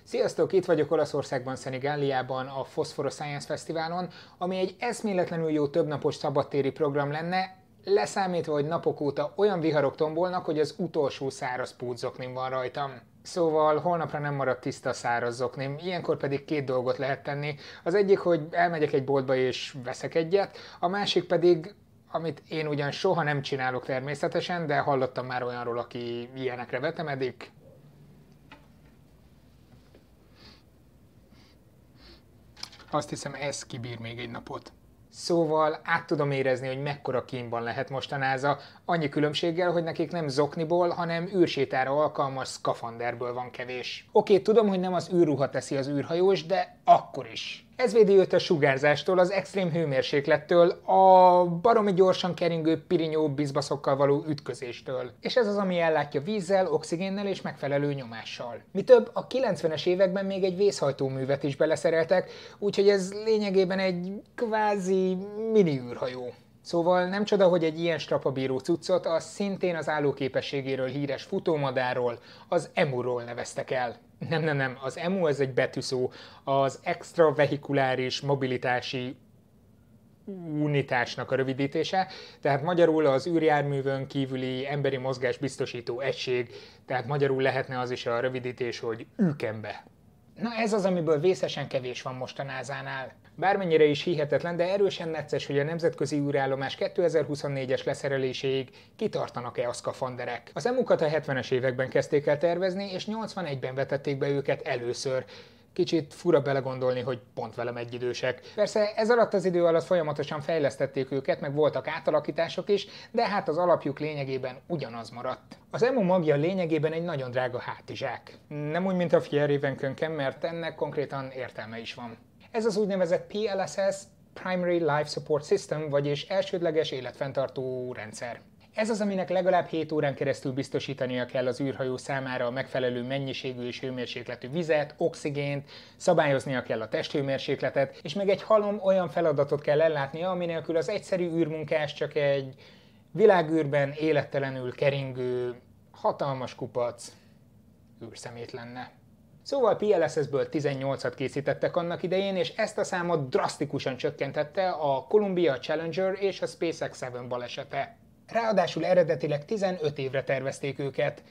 Sziasztok, itt vagyok Olaszországban, Szenigáliában, a Phosphorus Science Fesztiválon, ami egy eszméletlenül jó többnapos szabadtéri program lenne, leszámítva, hogy napok óta olyan viharok tombolnak, hogy az utolsó száraz pótzoknim van rajtam. Szóval holnapra nem maradt tiszta száraz zoknim, ilyenkor pedig két dolgot lehet tenni. Az egyik, hogy elmegyek egy boltba és veszek egyet, a másik pedig, amit én ugyan soha nem csinálok természetesen, de hallottam már olyanról, aki ilyenekre vetemedik. Azt hiszem, ez kibír még egy napot. Szóval át tudom érezni, hogy mekkora kínban lehet most a NASA, annyi különbséggel, hogy nekik nem zokniból, hanem űrsétára alkalmas szkafanderből van kevés. Oké, tudom, hogy nem az űrruha teszi az űrhajós, de akkor is. Ez védi őt a sugárzástól, az extrém hőmérséklettől, a baromi gyorsan keringő pirinyó bizbaszokkal való ütközéstől. És ez az, ami ellátja vízzel, oxigénnel és megfelelő nyomással. Mi több, a 90-es években még egy vészhajtóművet is beleszereltek, úgyhogy ez lényegében egy kvázi mini űrhajó. Szóval nem csoda, hogy egy ilyen strapabíró cuccot a szintén az állóképességéről híres futómadárról, az EMU-ról neveztek el. Nem, az EMU ez egy betűszó, az extravehikuláris mobilitási unitásnak a rövidítése, tehát magyarul az űrjárművön kívüli emberi mozgás biztosító egység, tehát magyarul lehetne az is a rövidítés, hogy ÜKEMBE. Na ez az, amiből vészesen kevés van most a NASA-nál. Bármennyire is hihetetlen, de erősen necces, hogy a nemzetközi űrállomás 2024-es leszereléséig kitartanak-e a szkafanderek. Az EMU-kat a 70-es években kezdték el tervezni, és 81-ben vetették be őket először. Kicsit fura belegondolni, hogy pont velem egyidősek. Persze ez alatt az idő alatt folyamatosan fejlesztették őket, meg voltak átalakítások is, de hát az alapjuk lényegében ugyanaz maradt. Az EMU magja lényegében egy nagyon drága hátizsák. Nem úgy, mint a Fjärrövenkönken, mert ennek konkrétan értelme is van. Ez az úgynevezett PLSS, Primary Life Support System, vagyis elsődleges életfenntartó rendszer. Ez az, aminek legalább 7 órán keresztül biztosítania kell az űrhajó számára a megfelelő mennyiségű és hőmérsékletű vizet, oxigént, szabályoznia kell a testhőmérsékletet, és még egy halom olyan feladatot kell ellátnia, ami nélkül az egyszerű űrmunkás csak egy világűrben élettelenül keringő, hatalmas kupac űrszemét lenne. Szóval PLSS-ből 18-at készítettek annak idején, és ezt a számot drasztikusan csökkentette a Columbia Challenger és a SpaceX 7 balesete. Ráadásul eredetileg 15 évre tervezték őket,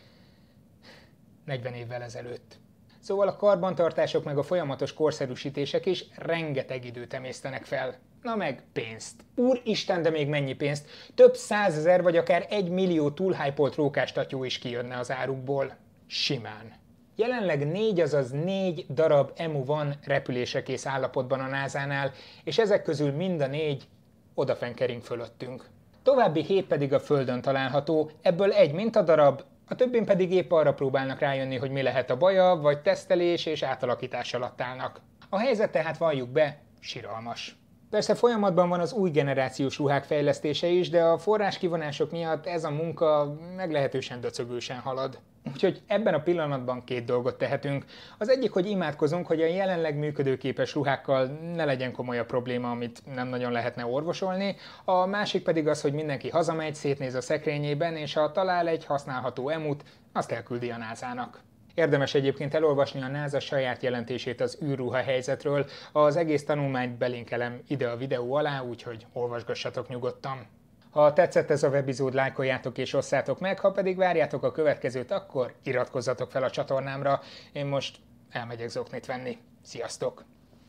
40 évvel ezelőtt. Szóval a karbantartások meg a folyamatos korszerűsítések is rengeteg időt emésztenek fel. Na meg pénzt. Úristen, de még mennyi pénzt? Több 100 000 vagy akár 1 millió túlhypolt rókástatyú is kijönne az árukból. Simán. Jelenleg 4 darab EMU van repülésekész állapotban a NASA-nál, és ezek közül mind a 4 odafenn kering fölöttünk. További 7 pedig a Földön található, ebből egy mintadarab, a többin pedig épp arra próbálnak rájönni, hogy mi lehet a baja, vagy tesztelés és átalakítás alatt állnak. A helyzet tehát valljuk be, siralmas. Persze folyamatban van az új generációs ruhák fejlesztése is, de a forráskivonások miatt ez a munka meglehetősen döcögősen halad. Úgyhogy ebben a pillanatban 2 dolgot tehetünk. Az egyik, hogy imádkozunk, hogy a jelenleg működőképes ruhákkal ne legyen komolyabb probléma, amit nem nagyon lehetne orvosolni. A másik pedig az, hogy mindenki hazamegy, szétnéz a szekrényében, és ha talál egy használható EMU-t, azt elküldi a NASA-nak. Érdemes egyébként elolvasni a NASA saját jelentését az űrruha helyzetről, az egész tanulmányt belinkelem ide a videó alá, úgyhogy olvasgassatok nyugodtan. Ha tetszett ez a webizód, lájkoljátok és osszátok meg, ha pedig várjátok a következőt, akkor iratkozzatok fel a csatornámra. Én most elmegyek zoknit venni. Sziasztok!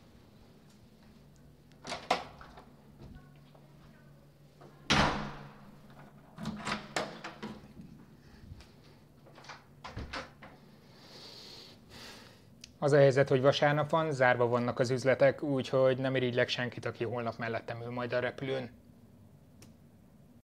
Az a helyzet, hogy vasárnap van, zárva vannak az üzletek, úgyhogy nem irigylek senkit, aki holnap mellettem ül majd a repülőn.